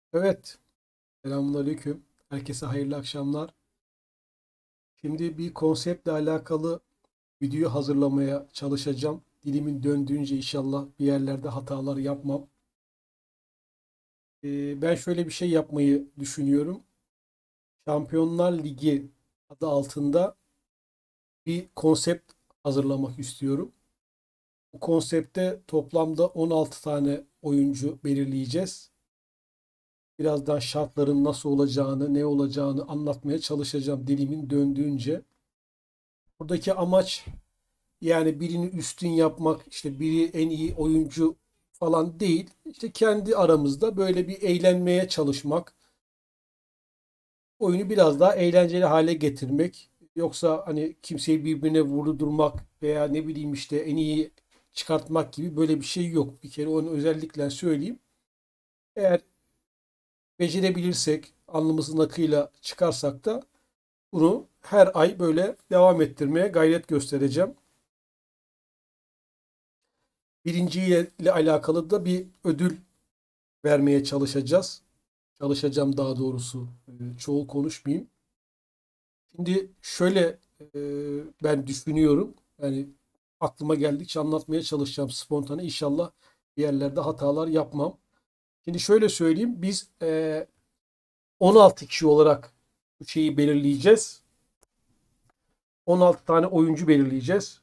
Evet, selamünaleyküm. Herkese hayırlı akşamlar. Şimdi bir konseptle alakalı video hazırlamaya çalışacağım. Dilimin döndüğünce inşallah bir yerlerde hatalar yapmam. Ben şöyle bir şey yapmayı düşünüyorum. Şampiyonlar Ligi adı altında bir konsept hazırlamak istiyorum. Bu konsepte toplamda 16 tane oyuncu belirleyeceğiz. Birazdan şartların nasıl olacağını, ne olacağını anlatmaya çalışacağım dilimin döndüğünce. Buradaki amaç yani birini üstün yapmak, işte biri en iyi oyuncu falan değil. İşte kendi aramızda böyle bir eğlenmeye çalışmak, oyunu biraz daha eğlenceli hale getirmek. Yoksa hani kimseyi birbirine vurdurmak veya ne bileyim işte en iyi çıkartmak gibi böyle bir şey yok. Bir kere onu özellikle söyleyeyim. Eğer becerebilirsek, alnımızın akıyla çıkarsak da bunu her ay böyle devam ettirmeye gayret göstereceğim. Birinciyle alakalı da bir ödül vermeye çalışacağız. Çalışacağım daha doğrusu. Çoğul konuşmayayım. Şimdi şöyle ben düşünüyorum. Yani aklıma geldikçe anlatmaya çalışacağım spontane. İnşallah bir yerlerde hatalar yapmam. Şimdi şöyle söyleyeyim. Biz 16 kişi olarak bu şeyi belirleyeceğiz. 16 tane oyuncu belirleyeceğiz.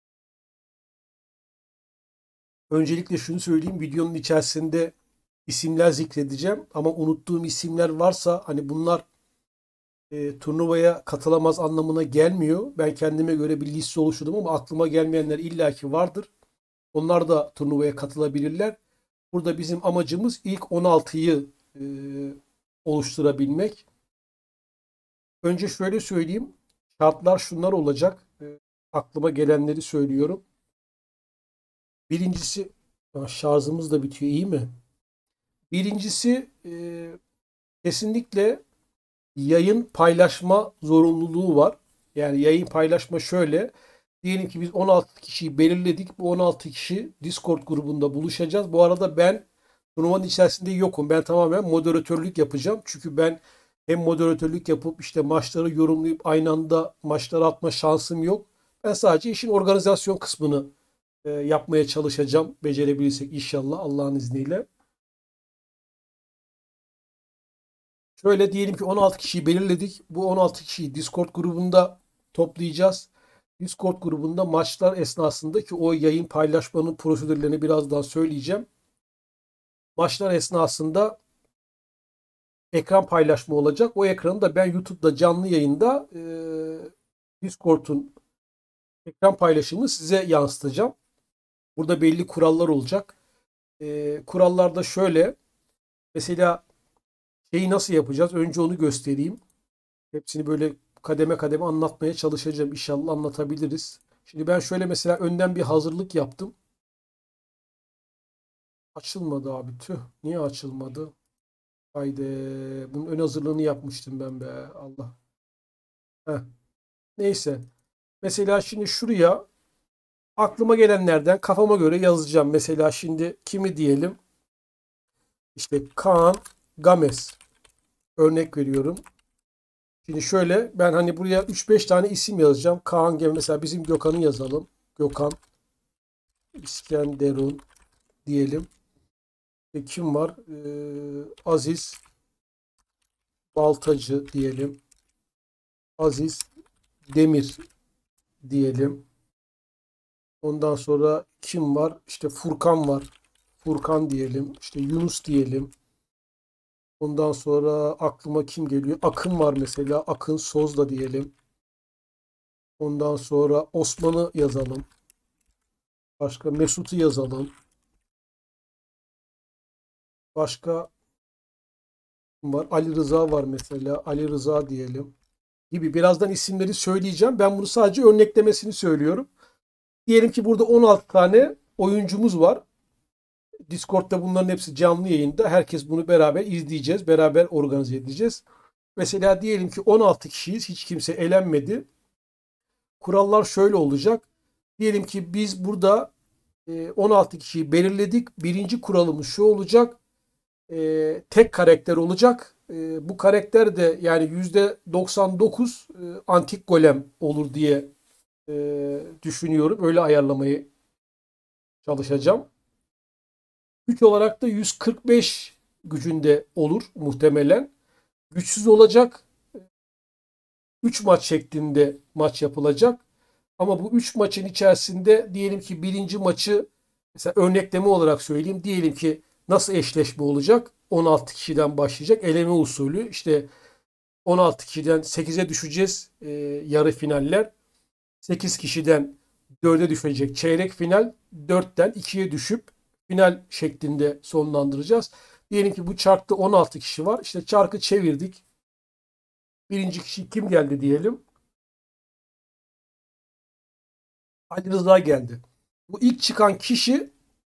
Öncelikle şunu söyleyeyim. Videonun içerisinde isimler zikredeceğim. Ama unuttuğum isimler varsa hani bunlar turnuvaya katılamaz anlamına gelmiyor. Ben kendime göre bir liste oluşturdum ama aklıma gelmeyenler illaki vardır. Onlar da turnuvaya katılabilirler. Burada bizim amacımız ilk 16'yı oluşturabilmek. Önce şöyle söyleyeyim. Şartlar şunlar olacak. Aklıma gelenleri söylüyorum. Birincisi, şarjımız da bitiyor, iyi mi? Birincisi kesinlikle yayın paylaşma zorunluluğu var. Yani yayın paylaşma şöyle. Diyelim ki biz 16 kişiyi belirledik. Bu 16 kişi Discord grubunda buluşacağız. Bu arada ben turnuvanın içerisinde yokum. Ben tamamen moderatörlük yapacağım. Çünkü ben hem moderatörlük yapıp işte maçları yorumlayıp aynı anda maçları atma şansım yok. Ben sadece işin organizasyon kısmını yapmaya çalışacağım. Becerebilirsek inşallah Allah'ın izniyle. Şöyle diyelim ki 16 kişiyi belirledik. Bu 16 kişiyi Discord grubunda toplayacağız. Discord grubunda maçlar esnasında ki o yayın paylaşmanın prosedürlerini birazdan söyleyeceğim. Maçlar esnasında ekran paylaşma olacak. O ekranı da ben YouTube'da canlı yayında Discord'un ekran paylaşımını size yansıtacağım. Burada belli kurallar olacak. Kurallar da şöyle. Mesela şeyi nasıl yapacağız? Önce onu göstereyim. Hepsini böyle kademe kademe anlatmaya çalışacağım. İnşallah anlatabiliriz. Şimdi ben şöyle mesela önden bir hazırlık yaptım. Açılmadı abi. Tüh. Niye açılmadı? Haydi. Bunun ön hazırlığını yapmıştım ben be. Allah. Heh. Neyse. Mesela şimdi şuraya aklıma gelenlerden kafama göre yazacağım. Mesela şimdi kimi diyelim? İşte Kaan Games. Örnek veriyorum. Şimdi şöyle ben hani buraya 3-5 tane isim yazacağım. Kaan Games. Mesela bizim Gökhan'ı yazalım. Gökhan İskenderun diyelim. Kim var? Aziz Baltacı diyelim. Aziz Demir diyelim. Ondan sonra kim var? İşte Furkan var. Furkan diyelim. İşte Yunus diyelim. Ondan sonra aklıma kim geliyor? Akın var mesela. Akın Sozda diyelim. Ondan sonra Osman'ı yazalım. Başka Mesut'u yazalım. Başka kim var? Ali Rıza var mesela. Ali Rıza diyelim. Gibi birazdan isimleri söyleyeceğim. Ben bunu sadece örneklemesini söylüyorum. Diyelim ki burada 16 tane oyuncumuz var. Discord'da bunların hepsi canlı yayında. Herkes bunu beraber izleyeceğiz. Beraber organize edeceğiz. Mesela diyelim ki 16 kişiyiz. Hiç kimse elenmedi. Kurallar şöyle olacak. Diyelim ki biz burada 16 kişiyi belirledik. Birinci kuralımız şu olacak. tek karakter olacak. Bu karakter de yani %99 antik golem olur diye düşünüyorum. Öyle ayarlamayı çalışacağım. Güç olarak da 145 gücünde olur muhtemelen. Güçsüz olacak. 3 maç şeklinde maç yapılacak. Ama bu 3 maçın içerisinde diyelim ki birinci maçı mesela örnekleme olarak söyleyeyim. Diyelim ki nasıl eşleşme olacak? 16 kişiden başlayacak. Eleme usulü. İşte 16 kişiden 8'e düşeceğiz yarı finaller. 8 kişiden 4'e düşecek çeyrek final. 4'ten 2'ye düşüp final şeklinde sonlandıracağız. Diyelim ki bu çarkta 16 kişi var. İşte çarkı çevirdik. Birinci kişi kim geldi diyelim. Ali Rıza geldi. Bu ilk çıkan kişi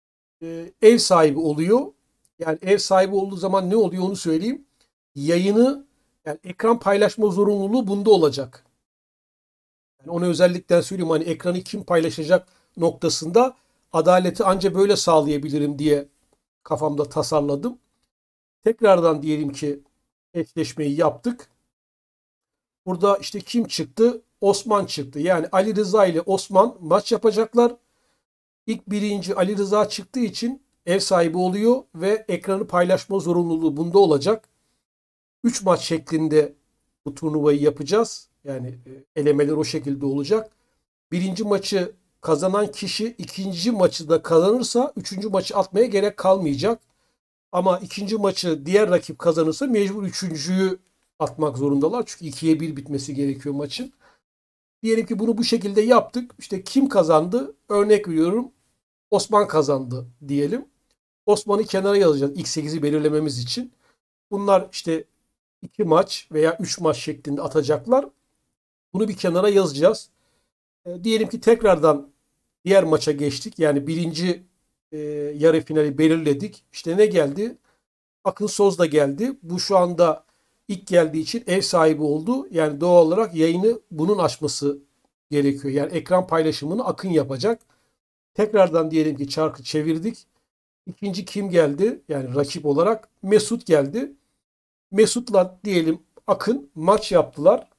ev sahibi oluyor. Yani ev sahibi olduğu zaman ne oluyor onu söyleyeyim. Yayını yani ekran paylaşma zorunluluğu bunda olacak. Yani onu özellikle söyleyeyim hani ekranı kim paylaşacak noktasında adaleti anca böyle sağlayabilirim diye kafamda tasarladım. Tekrardan diyelim ki eşleşmeyi yaptık. Burada işte kim çıktı? Osman çıktı. Yani Ali Rıza ile Osman maç yapacaklar. İlk birinci Ali Rıza çıktığı için ev sahibi oluyor ve ekranı paylaşma zorunluluğu bunda olacak. 3 maç şeklinde bu turnuvayı yapacağız. Yani elemeler o şekilde olacak. Birinci maçı kazanan kişi ikinci maçı da kazanırsa üçüncü maçı atmaya gerek kalmayacak. Ama ikinci maçı diğer rakip kazanırsa mecbur üçüncüyü atmak zorundalar. Çünkü 2'ye 1 bitmesi gerekiyor maçın. Diyelim ki bunu bu şekilde yaptık. İşte kim kazandı? Örnek veriyorum. Osman kazandı diyelim. Osman'ı kenara yazacağız ilk 8'i belirlememiz için. Bunlar işte 2 maç veya 3 maç şeklinde atacaklar. Bunu bir kenara yazacağız. Diyelim ki tekrardan diğer maça geçtik. Yani birinci yarı finali belirledik. İşte ne geldi? Akın Soz da geldi. Bu şu anda ilk geldiği için ev sahibi oldu. Yani doğal olarak yayını bunun açması gerekiyor. Yani ekran paylaşımını Akın yapacak. Tekrardan diyelim ki çarkı çevirdik. İkinci kim geldi? Yani rakip olarak Mesut geldi. Mesut'la diyelim Akın maç yaptılar.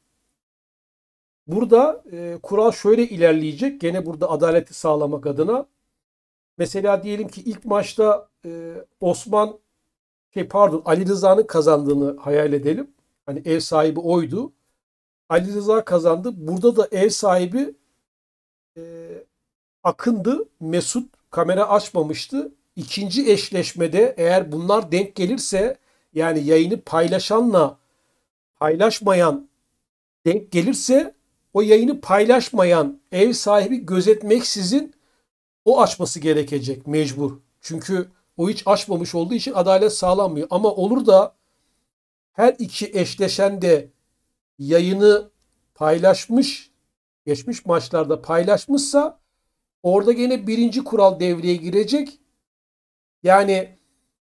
Burada kural şöyle ilerleyecek. Gene burada adaleti sağlamak adına. Mesela diyelim ki ilk maçta Osman pardon Ali Rıza'nın kazandığını hayal edelim. Hani ev sahibi oydu. Ali Rıza kazandı. Burada da ev sahibi e, Akın'dı. Mesut kamera açmamıştı. İkinci eşleşmede eğer bunlar denk gelirse yani yayını paylaşanla paylaşmayan denk gelirse o yayını paylaşmayan ev sahibi gözetmeksizin o açması gerekecek mecbur. Çünkü o hiç açmamış olduğu için adalet sağlanmıyor. Ama olur da her iki eşleşen de yayını paylaşmış, geçmiş maçlarda paylaşmışsa orada gene birinci kural devreye girecek. Yani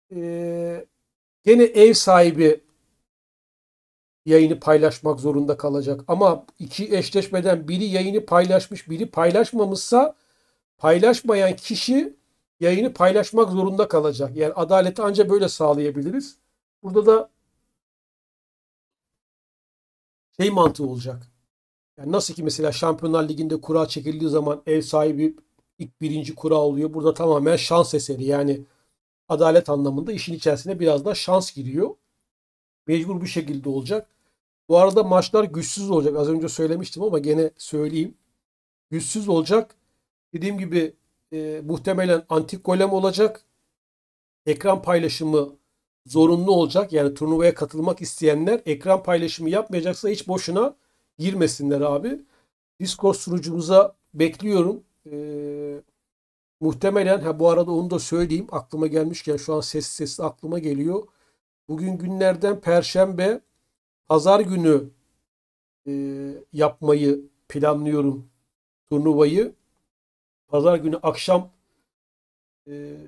gene ev sahibi yayını paylaşmak zorunda kalacak. Ama iki eşleşmeden biri yayını paylaşmış, biri paylaşmamışsa paylaşmayan kişi yayını paylaşmak zorunda kalacak. Yani adaleti ancak böyle sağlayabiliriz. Burada da şey mantığı olacak. Yani nasıl ki mesela Şampiyonlar Ligi'nde kura çekildiği zaman ev sahibi ilk birinci kura oluyor. Burada tamamen şans eseri. Yani adalet anlamında işin içerisine biraz da şans giriyor. Mecbur bu şekilde olacak. Bu arada maçlar güçsüz olacak. Az önce söylemiştim ama gene söyleyeyim. Güçsüz olacak. Dediğim gibi muhtemelen antik golem olacak. Ekran paylaşımı zorunlu olacak. Yani turnuvaya katılmak isteyenler ekran paylaşımı yapmayacaksa hiç boşuna girmesinler abi. Discord sunucumuza bekliyorum. Muhtemelen bu arada onu da söyleyeyim. Aklıma gelmişken şu an sesli aklıma geliyor. Bugün günlerden Perşembe, Pazar günü yapmayı planlıyorum turnuvayı. Pazar günü akşam e,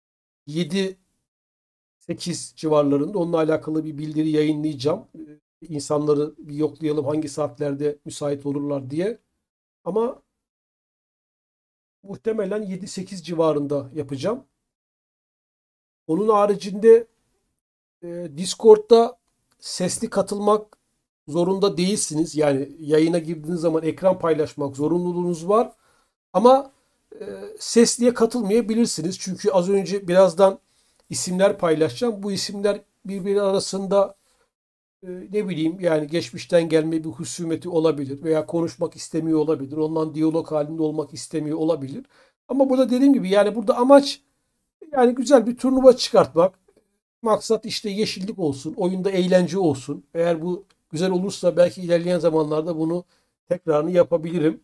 7-8 civarlarında onunla alakalı bir bildiri yayınlayacağım. İnsanları bir yoklayalım hangi saatlerde müsait olurlar diye. Ama muhtemelen 7-8 civarında yapacağım. Onun haricinde Discord'da sesli katılmak zorunda değilsiniz. Yani yayına girdiğiniz zaman ekran paylaşmak zorunluluğunuz var. Ama sesliye katılmayabilirsiniz. Çünkü az önce birazdan isimler paylaşacağım. Bu isimler birbiri arasında ne bileyim yani geçmişten gelme bir husumeti olabilir veya konuşmak istemiyor olabilir. Ondan diyalog halinde olmak istemiyor olabilir. Ama burada dediğim gibi yani burada amaç yani güzel bir turnuva çıkartmak. Maksat işte yeşillik olsun, oyunda eğlence olsun. Eğer bu güzel olursa belki ilerleyen zamanlarda bunu tekrarını yapabilirim.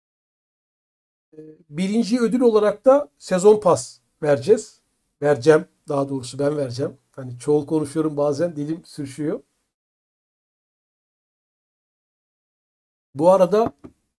Birinci ödül olarak da sezon pas vereceğiz. Vereceğim. Daha doğrusu ben vereceğim. Hani çoğul konuşuyorum bazen dilim sürçüyor. Bu arada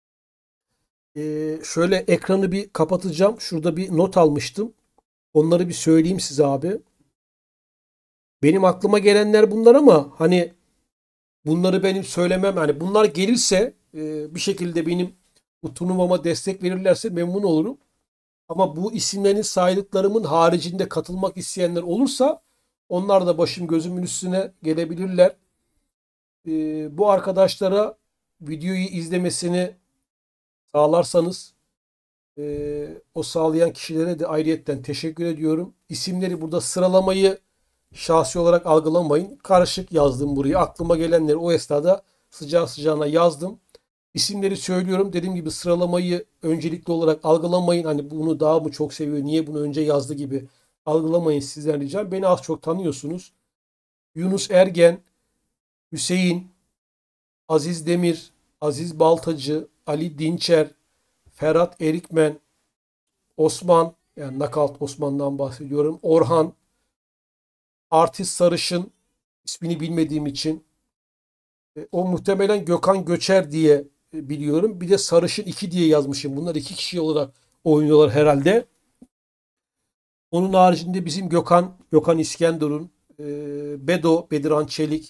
şöyle ekranı bir kapatacağım. Şurada bir not almıştım. Onları bir söyleyeyim size abi. Benim aklıma gelenler bunlar ama hani bunları benim söylemem hani bunlar gelirse bir şekilde benim bu turnuvama destek verirlerse memnun olurum. Ama bu isimlerin saydıklarımın haricinde katılmak isteyenler olursa onlar da başım gözümün üstüne gelebilirler. Bu arkadaşlara videoyu izlemesini sağlarsanız o sağlayan kişilere de ayrıyetten teşekkür ediyorum. İsimleri burada sıralamayı şahsi olarak algılamayın. Karışık yazdım buraya. Aklıma gelenleri o esnada sıcağı sıcağına yazdım. İsimleri söylüyorum. Dediğim gibi sıralamayı öncelikli olarak algılamayın. Hani bunu daha mı çok seviyor, niye bunu önce yazdı gibi algılamayın sizden ricam. Beni az çok tanıyorsunuz. Yunus Ergen, Hüseyin, Aziz Demir, Aziz Baltacı, Ali Dinçer, Ferhat Erikmen, Osman, yani Knockout Osman'dan bahsediyorum. Orhan, Artist Sarışın, ismini bilmediğim için. O muhtemelen Gökhan Göçer diye biliyorum. Bir de Sarışın 2 diye yazmışım. Bunlar iki kişi olarak oynuyorlar herhalde. Onun haricinde bizim Gökhan İskenderun, Bedo, Bediran Çelik.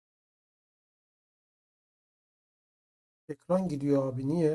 Ekran gidiyor abi niye?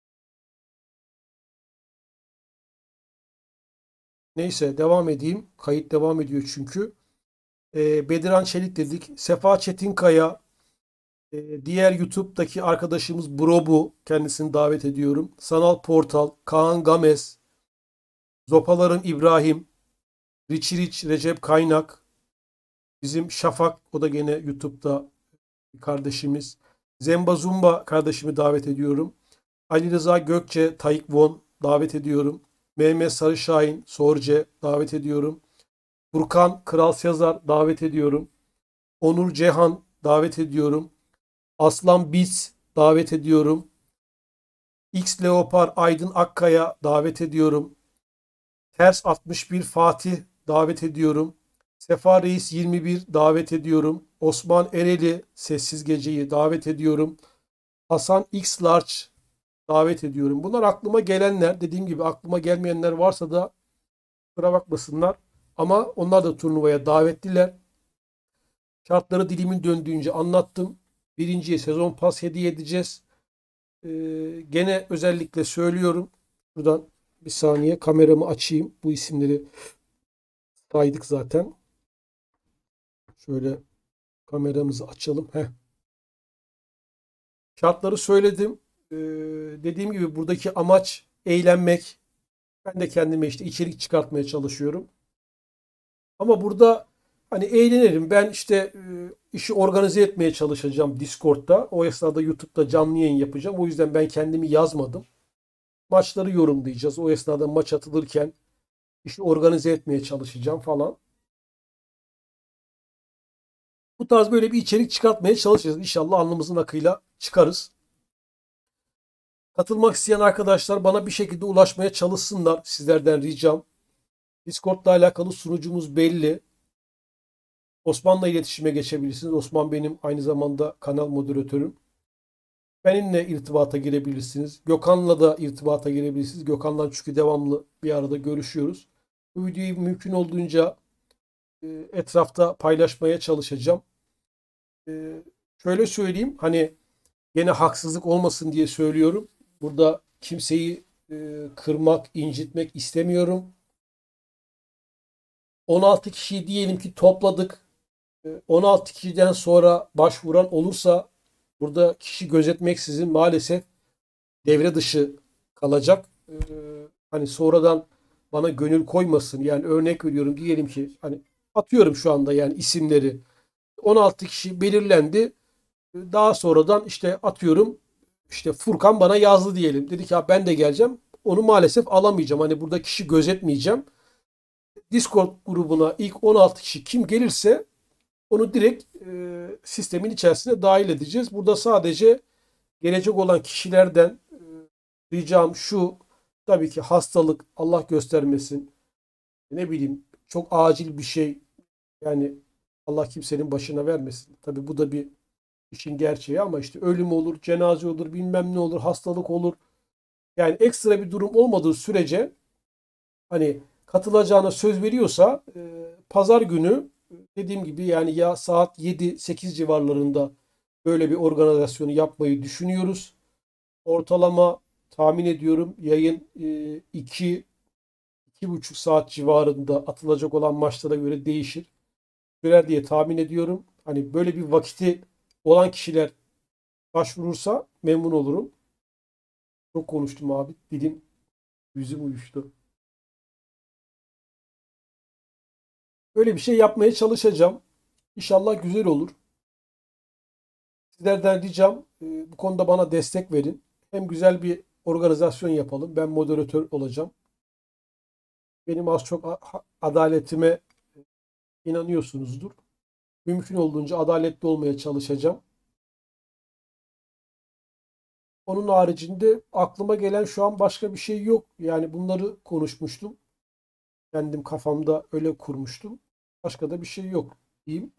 Neyse devam edeyim. Kayıt devam ediyor çünkü. Bediran Çelik dedik. Sefa Çetinkaya, diğer YouTube'daki arkadaşımız Brobu. Kendisini davet ediyorum. Sanal Portal, Kaan Gamez, Zopaların İbrahim, Rich Rich, Recep Kaynak, bizim Şafak, o da gene YouTube'da bir kardeşimiz. Zemba Zumba kardeşimi davet ediyorum. Ali Rıza Gökçe, Taekwondo davet ediyorum. Mehmet Sarışahin, Sorce davet ediyorum. Furkan Kral Sezar davet ediyorum. Onur Cehan davet ediyorum. Aslan Biz davet ediyorum. X Leopar Aydın Akkaya davet ediyorum. Ters 61 Fatih davet ediyorum. Sefa Reis 21 davet ediyorum. Osman Ereli Sessiz Gece'yi davet ediyorum. Hasan X Large davet ediyorum. Bunlar aklıma gelenler. Dediğim gibi aklıma gelmeyenler varsa da kusura bakmasınlar. Ama onlar da turnuvaya davetliler. Şartları dilimin döndüğünce anlattım. Birinciye sezon pas hediye edeceğiz. Gene özellikle söylüyorum. Buradan bir saniye kameramı açayım. Bu isimleri saydık zaten. Şöyle kameramızı açalım. Heh. Şartları söyledim. Dediğim gibi buradaki amaç eğlenmek. Ben de kendime işte içerik çıkartmaya çalışıyorum. Ama burada hani eğlenirim. Ben işte işi organize etmeye çalışacağım Discord'da. O esnada YouTube'da canlı yayın yapacağım. O yüzden ben kendimi yazmadım. Maçları yorumlayacağız. O esnada maç atılırken işi organize etmeye çalışacağım falan. Bu tarz böyle bir içerik çıkartmaya çalışacağız. İnşallah alnımızın akıyla çıkarız. Katılmak isteyen arkadaşlar bana bir şekilde ulaşmaya çalışsınlar. Sizlerden ricam. Discord'la alakalı sunucumuz belli. Osman'la iletişime geçebilirsiniz. Osman benim aynı zamanda kanal moderatörüm. Benimle irtibata girebilirsiniz. Gökhan'la da irtibata girebilirsiniz. Gökhan'la çünkü devamlı bir arada görüşüyoruz. Bu videoyu mümkün olduğunca etrafta paylaşmaya çalışacağım. Şöyle söyleyeyim, hani gene haksızlık olmasın diye söylüyorum. Burada kimseyi kırmak, incitmek istemiyorum. 16 kişiyi diyelim ki topladık. 16 kişiden sonra başvuran olursa burada kişi gözetmeksizin maalesef devre dışı kalacak. Hani sonradan bana gönül koymasın. Yani örnek veriyorum, diyelim ki hani atıyorum şu anda yani isimleri 16 kişi belirlendi. Daha sonradan işte atıyorum işte Furkan bana yazdı diyelim. Dedi ki ben de geleceğim. Onu maalesef alamayacağım. Hani burada kişi gözetmeyeceğim. Discord grubuna ilk 16 kişi kim gelirse onu direkt sistemin içerisine dahil edeceğiz. Burada sadece gelecek olan kişilerden ricam şu: tabii ki hastalık Allah göstermesin. Ne bileyim, çok acil bir şey, yani Allah kimsenin başına vermesin. Tabii bu da bir işin gerçeği, ama işte ölüm olur, cenaze olur, bilmem ne olur, hastalık olur. Yani ekstra bir durum olmadığı sürece, hani katılacağına söz veriyorsa pazar günü dediğim gibi yani ya saat 7-8 civarlarında böyle bir organizasyonu yapmayı düşünüyoruz. Ortalama tahmin ediyorum yayın 2-2,5 saat civarında, atılacak olan maçlara göre değişir. Sürer diye tahmin ediyorum. Hani böyle bir vakiti olan kişiler başvurursa memnun olurum. Çok konuştum abi. Dilim, yüzüm uyuştu. Böyle bir şey yapmaya çalışacağım. İnşallah güzel olur. Sizlerden ricam bu konuda bana destek verin. Hem güzel bir organizasyon yapalım. Ben moderatör olacağım. Benim az çok adaletime inanıyorsunuzdur. Mümkün olduğunca adaletli olmaya çalışacağım. Onun haricinde aklıma gelen şu an başka bir şey yok. Yani bunları konuşmuştum. Kendim kafamda öyle kurmuştum. Başka da bir şey yok diyeyim.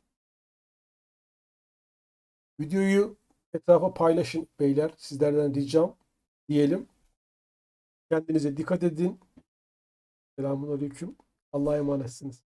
Videoyu etrafa paylaşın beyler. Sizlerden ricam diyelim. Kendinize dikkat edin. Selamun aleyküm. Allah'a emanetsiniz.